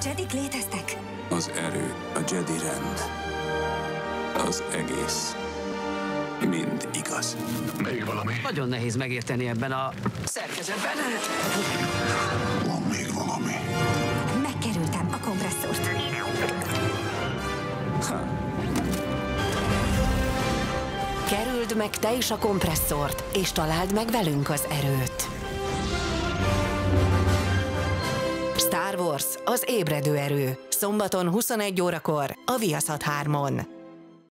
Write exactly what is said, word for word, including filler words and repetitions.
Jedik léteztek? Az erő, a Jedi rend, az egész mind igaz. Még valami? Nagyon nehéz megérteni ebben a szerkezetben. Van még valami. Megkerültem a kompresszort. Ha. Kerüld meg te is a kompresszort, és találd meg velünk az erőt. Star Wars, az ébredő erő. Szombaton huszonegy órakor a Viaszat hármon.